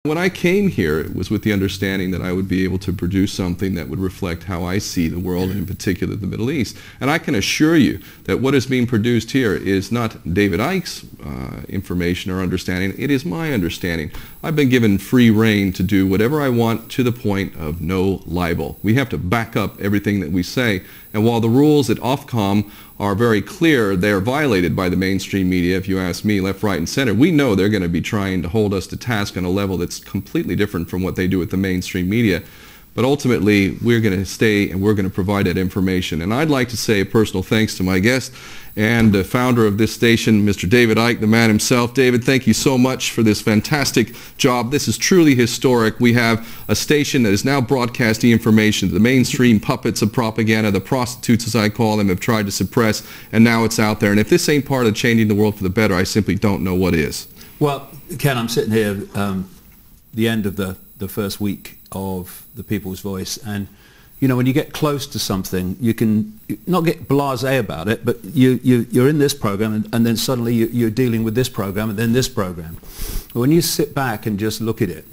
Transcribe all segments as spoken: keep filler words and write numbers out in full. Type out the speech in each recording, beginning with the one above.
When I came here, it was with the understanding that I would be able to produce something that would reflect how I see the world, and in particular the Middle East. And I can assure you that what is being produced here is not David Icke's uh, information or understanding, it is my understanding. I've been given free rein to do whatever I want to the point of no libel. We have to back up everything that we say, and while the rules at Ofcom are very clear, they are violated by the mainstream media, if you ask me, left, right, and center. We know they're going to be trying to hold us to task on a level that's completely different from what they do with the mainstream media. But ultimately, we're going to stay and we're going to provide that information. And I'd like to say a personal thanks to my guest and the founder of this station, Mister David Icke, the man himself. David, thank you so much for this fantastic job. This is truly historic. We have a station that is now broadcasting information. The mainstream puppets of propaganda, the prostitutes as I call them, have tried to suppress, and now it's out there. And if this ain't part of changing the world for the better, I simply don't know what is. Well, Ken, I'm sitting here um, the end of the, the first week of the People's Voice, and you know, when you get close to something, you can not get blasé about it, but you, you, you're in this program, and, and then suddenly you, you're dealing with this program and then this program. But when you sit back and just look at it,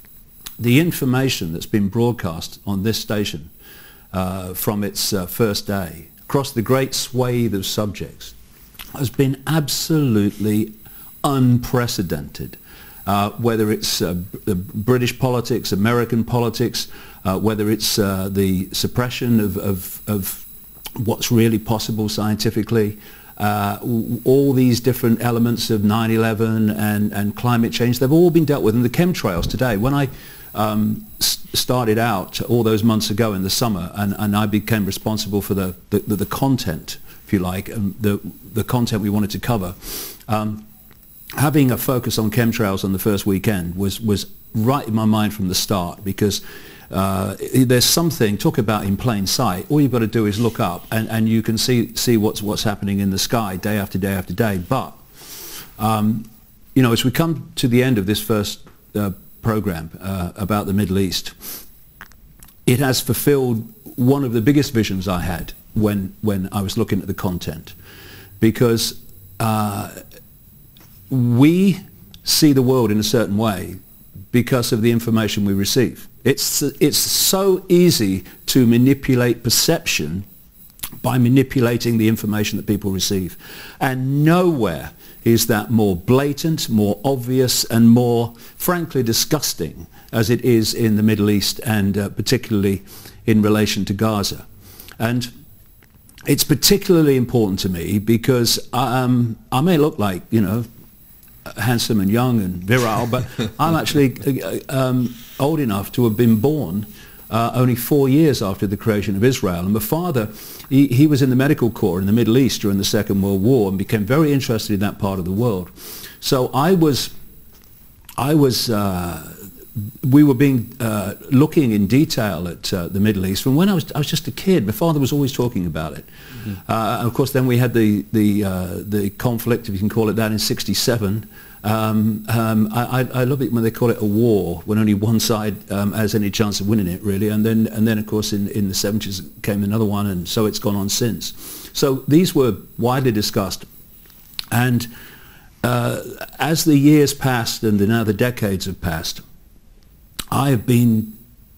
the information that's been broadcast on this station uh, from its uh, first day across the great swathe of subjects has been absolutely unprecedented. Uh, whether it's uh, British politics, American politics, uh, whether it's uh, the suppression of, of, of what's really possible scientifically, uh, all these different elements of nine eleven and, and climate change, they've all been dealt with. And the chemtrails today, when I um, started out all those months ago in the summer, and, and I became responsible for the, the, the, the content, if you like, um, the, the content we wanted to cover, um, having a focus on chemtrails on the first weekend was, was right in my mind from the start, because uh, there's something, talk about in plain sight, all you've got to do is look up and, and you can see, see what's, what's happening in the sky day after day after day. But, um, you know, as we come to the end of this first uh, program uh, about the Middle East, it has fulfilled one of the biggest visions I had when, when I was looking at the content, because uh, we see the world in a certain way because of the information we receive. It's, it's so easy to manipulate perception by manipulating the information that people receive. And nowhere is that more blatant, more obvious, and more, frankly, disgusting as it is in the Middle East, and uh, particularly in relation to Gaza. And it's particularly important to me because um, I may look like, you know, handsome and young and virile, but I'm actually uh, um, old enough to have been born uh, only four years after the creation of Israel. And my father, he, he was in the medical corps in the Middle East during the Second World War and became very interested in that part of the world. So I was, I was, uh, we were being uh, looking in detail at uh, the Middle East from when I was, I was just a kid. My father was always talking about it. Mm-hmm. uh, and of course, then we had the the uh, the conflict, if you can call it that, in sixty-seven. Um, um, I, I love it when they call it a war, when only one side um, has any chance of winning it, really. And then, and then of course, in, in the seventies came another one, and so it's gone on since. So these were widely discussed. And uh, as the years passed and now the decades have passed, I have been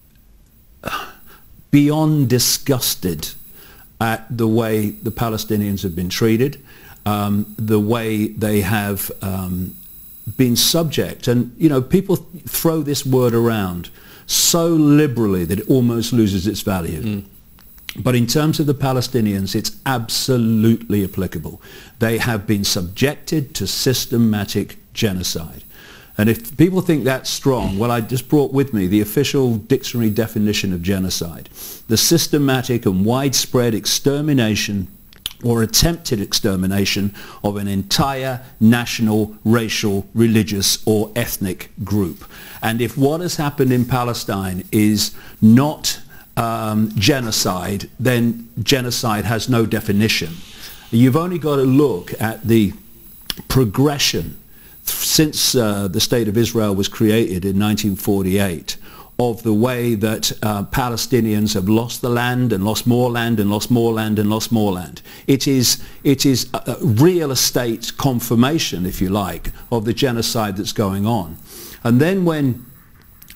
beyond disgusted at the way the Palestinians have been treated, um, the way they have um, been subject. And, you know, people throw this word around so liberally that it almost loses its value. Mm. But in terms of the Palestinians, it's absolutely applicable. They have been subjected to systematic genocide. And if people think that's strong, well, I just brought with me the official dictionary definition of genocide: the systematic and widespread extermination or attempted extermination of an entire national, racial, religious or ethnic group. And if what has happened in Palestine is not um, genocide, then genocide has no definition. You've only got to look at the progression since uh, the State of Israel was created in nineteen forty-eight, of the way that uh, Palestinians have lost the land and lost more land and lost more land and lost more land. It is, it is a, a real estate confirmation, if you like, of the genocide that's going on. And then when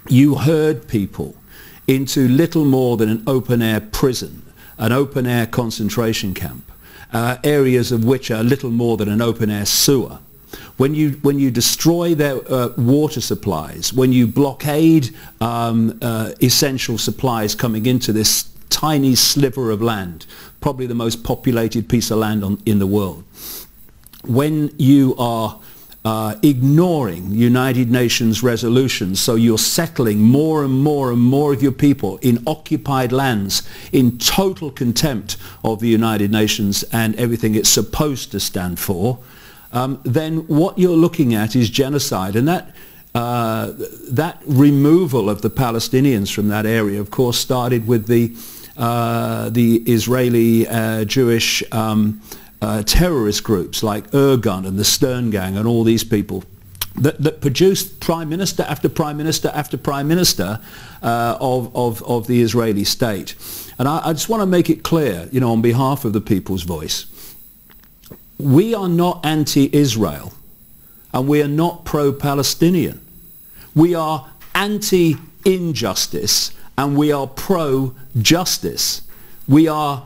you herd people into little more than an open-air prison, an open-air concentration camp, uh, areas of which are little more than an open-air sewer. When you, when you destroy their uh, water supplies, when you blockade um, uh, essential supplies coming into this tiny sliver of land, probably the most populated piece of land on, in the world, when you are uh, ignoring United Nations resolutions, so you're settling more and more and more of your people in occupied lands in total contempt of the United Nations and everything it's supposed to stand for, Um, then what you're looking at is genocide. And that, uh, that removal of the Palestinians from that area, of course, started with the, uh, the Israeli uh, Jewish um, uh, terrorist groups like Irgun and the Stern Gang and all these people that, that produced prime minister after prime minister after prime minister uh, of, of, of the Israeli state. And I, I just want to make it clear, you know, on behalf of the People's Voice, we are not anti-Israel and we are not pro-Palestinian. We are anti-injustice and we are pro-justice. We are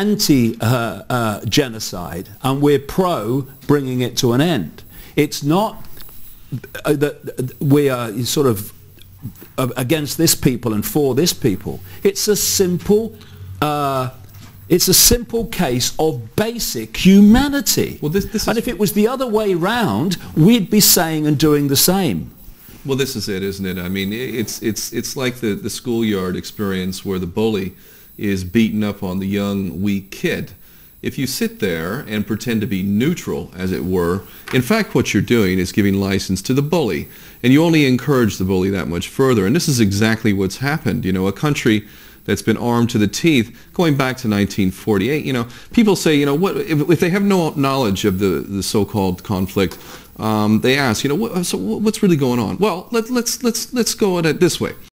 anti-genocide uh, uh, and we're pro bringing it to an end. It's not uh, that we are sort of uh, against this people and for this people. It's a simple uh, It's a simple case of basic humanity. Well, this, this and if it was the other way round, we'd be saying and doing the same. Well, this is it, isn't it? I mean, it's, it's, it's like the, the schoolyard experience where the bully is beating up on the young, weak kid. If you sit there and pretend to be neutral, as it were, in fact what you're doing is giving license to the bully. And you only encourage the bully that much further. And this is exactly what's happened. You know, a country that's been armed to the teeth, going back to nineteen forty-eight. You know, people say, you know, what if, if they have no knowledge of the, the so-called conflict, um, they ask, you know, what, so what's really going on? Well, let, let's let's let's go at it this way.